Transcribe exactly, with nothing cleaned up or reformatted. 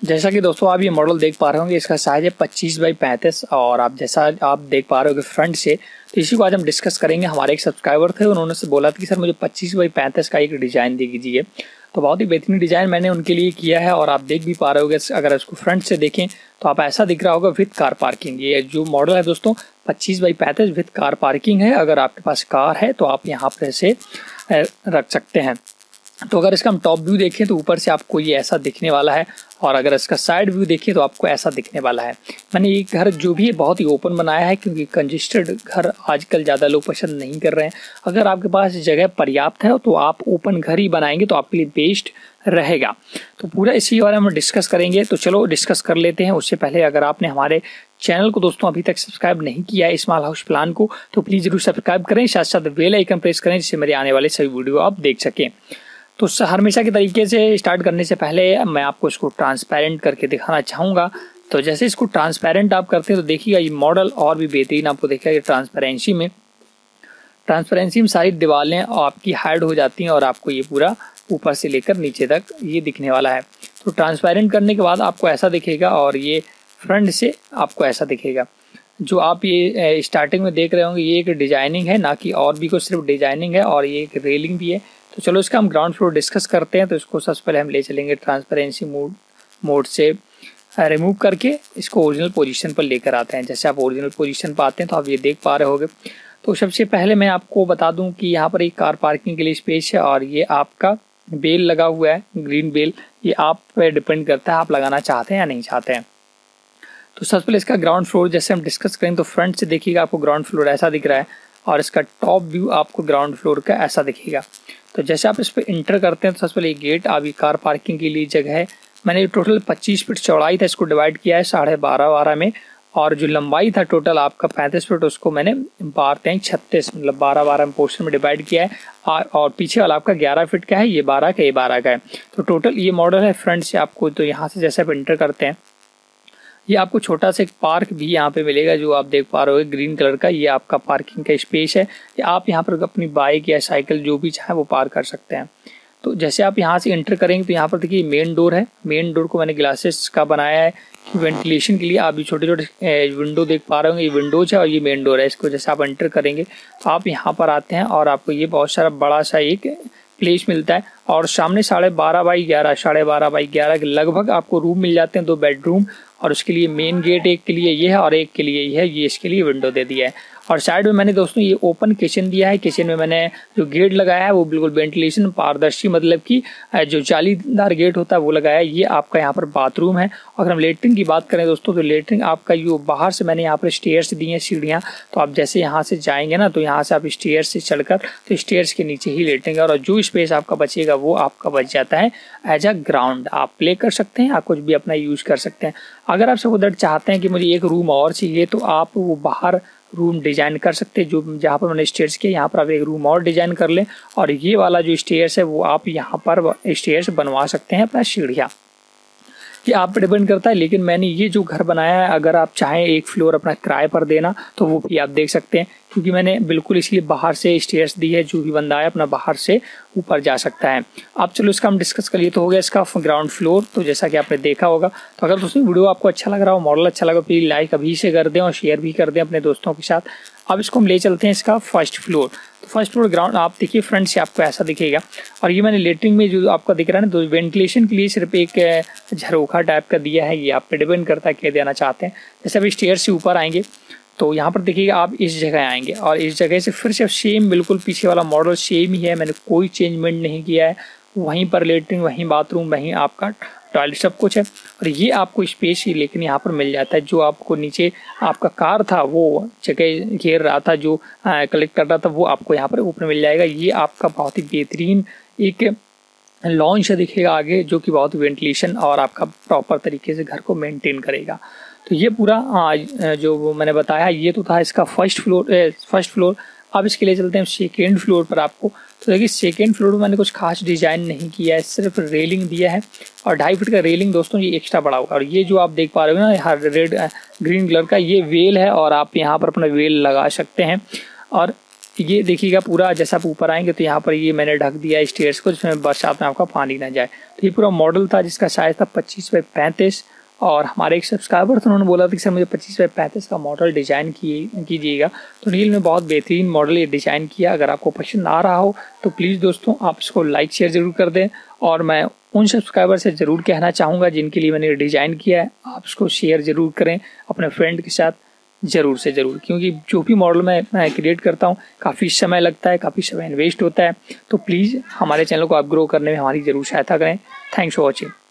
जैसा कि दोस्तों आप ये मॉडल देख पा रहे होंगे, इसका साइज है पच्चीस बाई पैंतीस और आप जैसा आप देख पा रहे हो कि फ्रंट से, तो इसी को आज हम डिस्कस करेंगे। हमारे एक सब्सक्राइबर थे, उन्होंने से बोला था कि सर मुझे पच्चीस बाई पैंतीस का एक डिज़ाइन दे दीजिए, तो बहुत ही बेहतरीन डिज़ाइन मैंने उनके लिए किया है और आप देख भी पा रहे होगे। अगर इसको फ्रंट से देखें तो आप ऐसा दिख रहा होगा विद कार पार्किंग। ये जो मॉडल है दोस्तों पच्चीस बाई पैंतीस विद कार पार्किंग है। अगर आपके पास कार है तो आप यहाँ पर ऐसे रख सकते हैं। तो अगर इसका हम टॉप व्यू देखें तो ऊपर से आपको ये ऐसा दिखने वाला है और अगर इसका साइड व्यू देखें तो आपको ऐसा दिखने वाला है। मैंने ये घर जो भी है बहुत ही ओपन बनाया है, क्योंकि कंजेस्टेड घर आजकल ज़्यादा लोग पसंद नहीं कर रहे हैं। अगर आपके पास जगह पर्याप्त है तो आप ओपन घर ही बनाएंगे तो आपके लिए बेस्ट रहेगा। तो पूरा इसी बारे में हम डिस्कस करेंगे, तो चलो डिस्कस कर लेते हैं। उससे पहले अगर आपने हमारे चैनल को दोस्तों अभी तक सब्सक्राइब नहीं किया है स्मॉल हाउस प्लान को, तो प्लीज़ जरूर सब्सक्राइब करें, साथ साथ बेल आइकन प्रेस करें जिससे मेरे आने वाले सभी वीडियो आप देख सकें। तो हमेशा के तरीके से स्टार्ट करने से पहले मैं आपको इसको ट्रांसपेरेंट करके दिखाना चाहूँगा। तो जैसे इसको ट्रांसपेरेंट आप करते हैं तो देखिएगा ये मॉडल और भी बेहतरीन आपको देखिएगा। ये ट्रांसपेरेंसी में ट्रांसपेरेंसी में सारी दीवारें आपकी हाइड हो जाती हैं और आपको ये पूरा ऊपर से लेकर नीचे तक ये दिखने वाला है। तो ट्रांसपेरेंट करने के बाद आपको ऐसा दिखेगा और ये फ्रंट से आपको ऐसा दिखेगा। जो आप ये स्टार्टिंग में देख रहे होंगे ये एक डिजाइनिंग है, ना कि और भी कुछ, सिर्फ डिजाइनिंग है और ये एक रेलिंग भी है। तो चलो इसका हम ग्राउंड फ्लोर डिस्कस करते हैं। तो इसको सबसे पहले हम ले चलेंगे ट्रांसपेरेंसी मोड मोड से रिमूव करके इसको ओरिजिनल पोजीशन पर लेकर आते हैं। जैसे आप ओरिजिनल पोजीशन पर आते हैं तो आप ये देख पा रहे होंगे। तो सबसे पहले मैं आपको बता दूं कि यहाँ पर एक कार पार्किंग के लिए स्पेस है और ये आपका बेल लगा हुआ है, ग्रीन बेल। ये आप पे डिपेंड करता है आप लगाना चाहते हैं या नहीं चाहते हैं। तो सबसे पहले इसका ग्राउंड फ्लोर जैसे हम डिस्कस करें तो फ्रंट से देखिएगा आपको ग्राउंड फ्लोर ऐसा दिख रहा है और इसका टॉप व्यू आपको ग्राउंड फ्लोर का ऐसा दिखेगा। तो जैसे आप इस पर इंटर करते हैं तो सबसे पहले गेट अभी कार पार्किंग के लिए जगह है। मैंने टोटल पच्चीस फीट चौड़ाई था, इसको डिवाइड किया है साढ़े बारह बारह में, और जो लंबाई था टोटल आपका पैंतीस फीट उसको मैंने बारह तेईस छत्तीस मतलब बारह बारह पोर्शन में डिवाइड किया है। और पीछे वाला आपका ग्यारह फीट का है, ये बारह का ये बारह का है। तो टोटल ये मॉडल है फ्रंट से आपको। तो यहाँ से जैसे आप इंटर करते हैं ये आपको छोटा सा एक पार्क भी यहाँ पे मिलेगा, जो आप देख पा रहे हो ग्रीन कलर का। ये आपका पार्किंग का स्पेस है, आप यहाँ पर अपनी बाइक या साइकिल जो भी चाहे वो पार्क कर सकते हैं। तो जैसे आप यहाँ से एंटर करेंगे तो यहाँ पर देखिए मेन डोर है। मेन डोर को मैंने ग्लासेस का बनाया है वेंटिलेशन के लिए। आप ये छोटे छोटे विंडो देख पा रहे होंगे, ये विंडोज है और ये मेन डोर है। इसको जैसे आप एंटर करेंगे तो आप यहाँ पर आते हैं और आपको ये बहुत सारा बड़ा सा एक प्लेस मिलता है और सामने साढ़े बारह बाई ग्यारह साढ़े बारह बाई ग्यारह के लगभग आपको रूम मिल जाते हैं, दो बेडरूम। और उसके लिए मेन गेट एक के लिए ये है और एक के लिए ये है, ये इसके लिए विंडो दे दिया है। और साइड में मैंने दोस्तों ये ओपन किचन दिया है। किचन में मैंने जो गेट लगाया है वो बिल्कुल वेंटिलेशन पारदर्शी, मतलब कि जो जालीदार गेट होता है वो लगाया है। ये आपका यहाँ पर बाथरूम है। अगर हम लेटरिन की बात करें दोस्तों तो लेटरिन आपका जो बाहर से मैंने यहाँ पर स्टेयर्स दी हैं, सीढ़ियाँ। तो आप जैसे यहाँ से जाएंगे ना तो यहाँ से आप स्टेयर्स से चढ़कर तो स्टेयर्स के नीचे ही लेटेंगे और जो स्पेस आपका बचेगा वो आपका बच जाता है एज अ ग्राउंड। आप प्ले कर सकते हैं, आप कुछ भी अपना यूज कर सकते हैं। अगर आप सब उधर चाहते हैं कि मुझे एक रूम और चाहिए तो आप वो बाहर रूम डिजाइन कर सकते हैं। जो जहाँ पर मैंने स्टेयर्स किया यहाँ पर आप एक रूम और डिजाइन कर लें और ये वाला जो स्टेयर्स है वो आप यहाँ पर स्टेयर्स बनवा सकते हैं अपना सीढ़ियाँ। ये आप पे डिपेंड करता है, लेकिन मैंने ये जो घर बनाया है अगर आप चाहें एक फ्लोर अपना किराए पर देना तो वो भी आप देख सकते हैं, क्योंकि मैंने बिल्कुल इसलिए बाहर से स्टेयर्स दी है। जो भी बंदा है अपना बाहर से ऊपर जा सकता है। अब चलो इसका हम डिस्कस कर लिए। तो हो गया इसका ग्राउंड फ्लोर। तो जैसा कि आपने देखा होगा, तो अगर दोस्तों वीडियो आपको अच्छा लग रहा हो, मॉडल अच्छा लगा, प्लीज लाइक अभी से कर दें और शेयर भी कर दें अपने दोस्तों के साथ। अब इसको हम ले चलते हैं इसका फर्स्ट फ्लोर। तो फर्स्ट फ्लोर ग्राउंड आप देखिए फ्रंट से आपको ऐसा दिखेगा और ये मैंने लेटरिन में जो आपका दिख रहा है ना, तो वेंटिलेशन के लिए सिर्फ एक झरोखा टाइप का दिया है। ये आप पे डिपेंड करता है क्या देना चाहते हैं। जैसे अभी स्टेयर से ऊपर आएंगे तो यहाँ पर देखिएगा आप इस जगह आएंगे और इस जगह से फिर से सेम बिल्कुल पीछे वाला मॉडल सेम ही है, मैंने कोई चेंजमेंट नहीं किया है। वहीं पर लेटरिन, वहीं बाथरूम, वहीं आपका टॉयलेट, सब कुछ है। और ये आपको स्पेस ही लेकिन यहाँ पर मिल जाता है। जो आपको नीचे आपका कार था वो जगह घेर रहा था, जो कलेक्ट कर रहा था, वो आपको यहाँ पर ऊपर मिल जाएगा। ये आपका बहुत ही बेहतरीन एक लॉन्च दिखेगा आगे, जो कि बहुत वेंटिलेशन और आपका प्रॉपर तरीके से घर को मेंटेन करेगा। तो ये पूरा जो मैंने बताया ये तो था इसका फर्स्ट फ्लोर फर्स्ट फ्लोर। अब इसके लिए चलते हैं सेकेंड फ्लोर पर आपको। तो देखिए सेकेंड फ्लोर में मैंने कुछ खास डिजाइन नहीं किया है, सिर्फ रेलिंग दिया है और ढाई फीट का रेलिंग दोस्तों ये एक्स्ट्रा बड़ा होगा। और ये जो आप देख पा रहे हो ना यहाँ रेड ग्रीन कलर का ये वेल है और आप यहाँ पर अपना वेल लगा सकते हैं। और ये देखिएगा पूरा जैसा आप ऊपर आएंगे तो यहाँ पर ये मैंने ढक दिया स्टेयर्स को, जिसमें बरसात में आपका पानी ना जाए। तो ये पूरा मॉडल था जिसका साइज था पच्चीस बाई पैंतीस। और हमारे एक सब्सक्राइबर थे, उन्होंने बोला था कि सर मुझे पच्चीस बाई पैंतीस का मॉडल डिज़ाइन कीजिएगा। तो नील ने बहुत बेहतरीन मॉडल ये डिज़ाइन किया। अगर आपको पसंद आ रहा हो तो प्लीज़ दोस्तों आप इसको लाइक शेयर ज़रूर कर दें। और मैं उन सब्सक्राइबर से ज़रूर कहना चाहूँगा जिनके लिए मैंने डिज़ाइन किया है, आप इसको शेयर ज़रूर करें अपने फ्रेंड के साथ ज़रूर से ज़रूर, क्योंकि जो भी मॉडल मैं मैं क्रिएट करता हूँ काफ़ी समय लगता है, काफ़ी समय इन्वेस्ट होता है। तो प्लीज़ हमारे चैनल को आप ग्रो करने में हमारी ज़रूर सहायता करें। Thanks for watching.